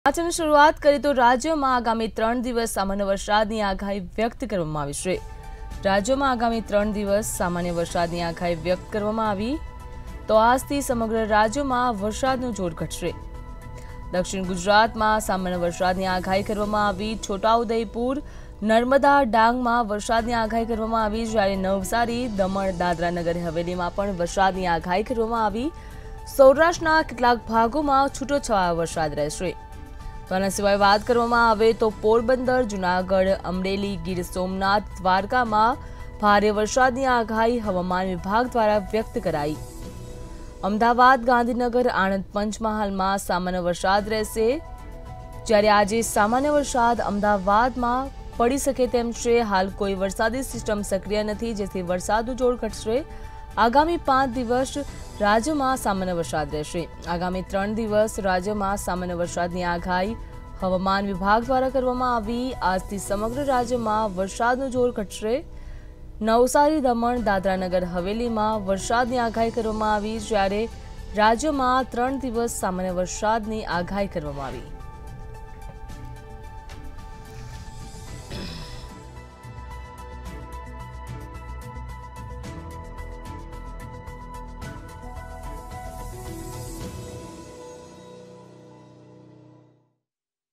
સમાચારની શરૂઆત કરીએ તો રાજ્યમાં આગામી 3 દિવસ સામાન્ય વરસાદની આગાહી વ્યક્ત કરવામાં આવી છે। રાજ્યમાં આગામી 3 દિવસ સામાન્ય વરસાદની આગાહી વ્યક્ત કરવામાં આવી તો આજથી સમગ્ર રાજ્યમાં વરસાદનું જોર ઘટશે। દક્ષિણ ગુજરાતમાં સામાન્ય વરસાદની આગાહી કરવામાં આવી। છોટાઉદેપુર, નર્મદા, ડાંગમાં વરસાદની આગાહી કરવામાં આવી, જ્યારે નવસારી, દમણ, દાદરા નગર હવેલીમાં પણ વરસાદની આગાહી કરવામાં આવી। સૌરાષ્ટ્રના કેટલાક ભાગોમાં છૂટોછવાયો વરસાદ રહેશે। તો આના સિવાય વાત કરવામાં આવે તો પોરબંદર, જૂનાગઢ, અમરેલી, ગીર સોમનાથ, દ્વારકામાં ભારે વરસાદની આગાહી હવામાન વિભાગ દ્વારા વ્યક્ત કરાઈ। અમદાવાદ, ગાંધીનગર, આણંદ, પંચમહાલમાં સામાન્ય વરસાદ રહેશે, જ્યારે આજે સામાન્ય વરસાદ અમદાવાદમાં પડી શકે તેમ છે। હાલ કોઈ વરસાદી સિસ્ટમ સક્રિય નથી, જેથી વરસાદનું જોર ઘટશે। આગામી 5 દિવસ રાજ્યમાં સામાન્ય વરસાદ રહેશે। આગામી 3 દિવસ રાજ્યમાં સામાન્ય વરસાદની આગાહી હવામાન વિભાગ દ્વારા કરવામાં આવી। આજથી સમગ્ર રાજ્યમાં વરસાદનું જોર ઘટશે। નવસારી, દમણ, દાદરા નગર હવેલીમાં વરસાદની આગાહી કરવામાં આવી, જ્યારે રાજ્યમાં 3 દિવસ સામાન્ય વરસાદની આગાહી કરવામાં આવી।